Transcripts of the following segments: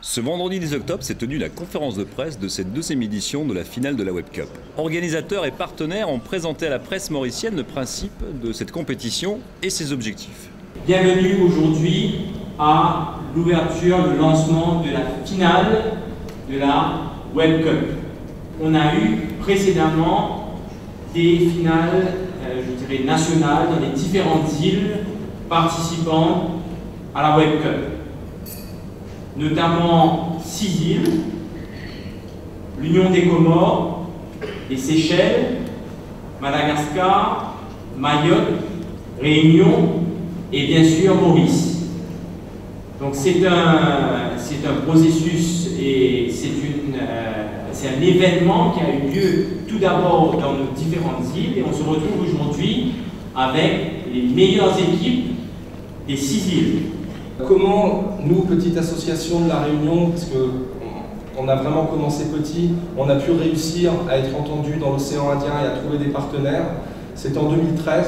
Ce vendredi 10 octobre s'est tenue la conférence de presse de cette deuxième édition de la finale de la Web Cup. Organisateurs et partenaires ont présenté à la presse mauricienne le principe de cette compétition et ses objectifs. Bienvenue aujourd'hui à l'ouverture, le lancement de la finale de la Web Cup. On a eu précédemment des finales, je dirais nationales, dans les différentes îles participantes à la Web Cup. Notamment 6 îles, l'Union des Comores, les Seychelles, Madagascar, Mayotte, Réunion et bien sûr Maurice. Donc c'est un processus et c'est un événement qui a eu lieu tout d'abord dans nos différentes îles et on se retrouve aujourd'hui avec les meilleures équipes des 6 îles. Comment nous, petite association de La Réunion, parce qu'on a vraiment commencé petit, on a pu réussir à être entendu dans l'océan Indien et à trouver des partenaires. C'est en 2013,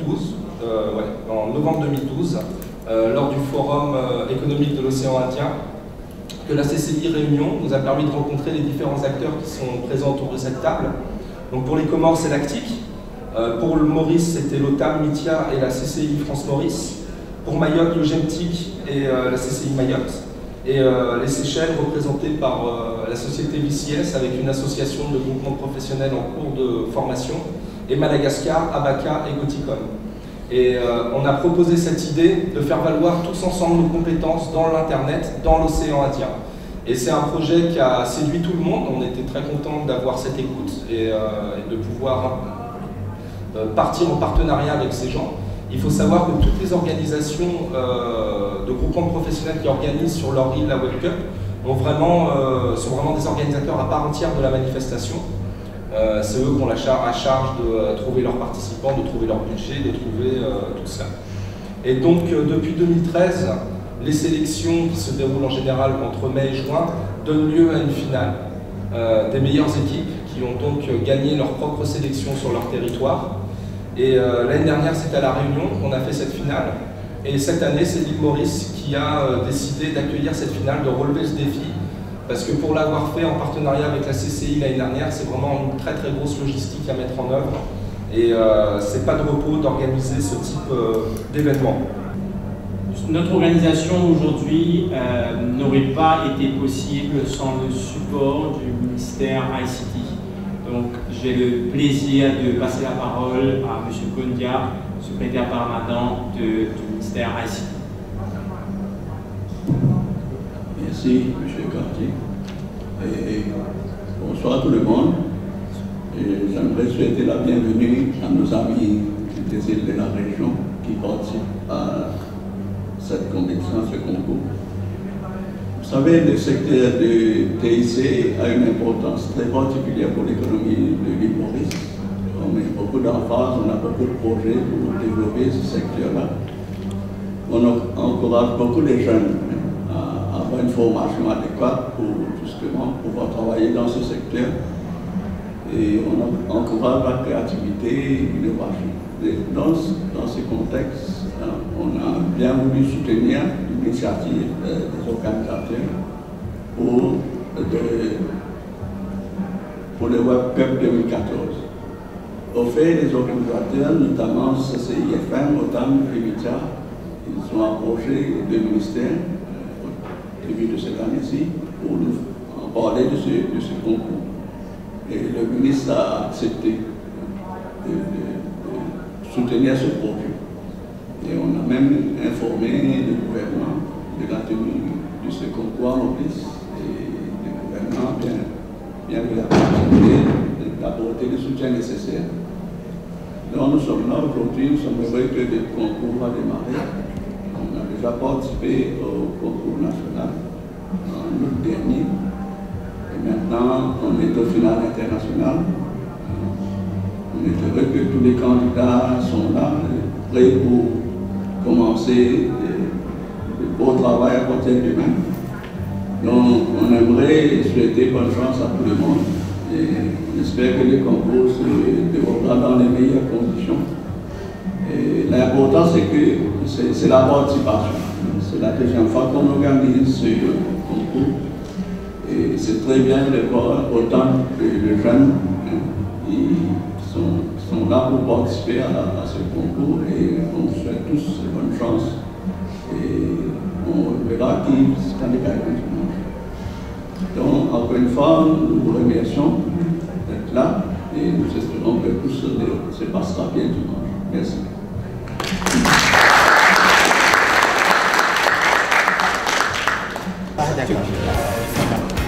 en novembre 2012, lors du Forum économique de l'océan Indien, que la CCI Réunion nous a permis de rencontrer les différents acteurs qui sont présents autour de cette table. Donc pour les Comores, c'est l'Actic. Pour le Maurice, c'était l'OTAM, MITIA et la CCI France-Maurice. Pour Mayotte, le GEMTIC et la CCI Mayotte. Et les Seychelles représentées par la société VCS avec une association de groupements professionnels en cours de formation. Et Madagascar, Abaca et Goticon. Et on a proposé cette idée de faire valoir tous ensemble nos compétences dans l'Internet, dans l'océan Indien. Et c'est un projet qui a séduit tout le monde. On était très contents d'avoir cette écoute et de pouvoir partir en partenariat avec ces gens. Il faut savoir que toutes les organisations de groupements professionnels qui organisent sur leur île la Web Cup sont vraiment des organisateurs à part entière de la manifestation. C'est eux qui ont à charge de trouver leurs participants, de trouver leur budget, de trouver tout ça. Et donc depuis 2013, les sélections qui se déroulent en général entre mai et juin donnent lieu à une finale des meilleures équipes qui ont donc gagné leur propre sélection sur leur territoire. Et l'année dernière, c'était à La Réunion qu'on a fait cette finale. Et cette année, c'est l'île Maurice qui a décidé d'accueillir cette finale, de relever ce défi. Parce que pour l'avoir fait en partenariat avec la CCI l'année dernière, c'est vraiment une très très grosse logistique à mettre en œuvre. Et c'est pas de repos d'organiser ce type d'événement. Notre organisation aujourd'hui n'aurait pas été possible sans le support du ministère ICT. Donc j'ai le plaisir de passer la parole à M. Kondia, secrétaire permanent du ministère ICT. Merci M. Cartier. Et bonsoir tout le monde. J'aimerais souhaiter la bienvenue à nos amis des îles de la région qui participent à cette compétition, ce concours. Vous savez, le secteur de TIC a une importance très particulière pour l'économie de l'île Maurice. On met beaucoup d'emphase, on a beaucoup de projets pour développer ce secteur-là. On encourage beaucoup les jeunes à avoir une formation adéquate pour justement pouvoir travailler dans ce secteur. Et on encourage la créativité et l'innovation. Dans ce contexte, on a bien voulu soutenir l'initiative des organisateurs pour le Web Cup 2014. Au fait, les organisateurs, notamment CCIFM, OTAM et MITIA, ils ont approché le ministère au début de cette année-ci pour nous en parler de ce concours. Et le ministre a accepté de soutenir ce projet. Et on a même informé le gouvernement de la tenue de ce concours en Maurice. Et le gouvernement bien d'apporter le soutien nécessaire. Donc nous sommes là aujourd'hui, nous sommes heureux que le concours va démarrer. On a déjà participé au concours national en août dernier. Et maintenant, on est au final international. On est heureux que tous les candidats sont là, prêts pour commencer le beau travail à partir de demain. Donc, on aimerait souhaiter bonne chance à tout le monde. Et on espère que le concours se déroulera dans les meilleures conditions. Et l'important, c'est que c'est la participation. C'est la deuxième fois qu'on organise ce concours. très bien de voir autant de jeunes qui sont là pour participer à ce concours et on souhaite tous bonne chance. Et on verra qui sera les gagnants. Donc, encore une fois, nous vous remercions d'être là et nous espérons que tout se passera bien dimanche. Merci. D'accord.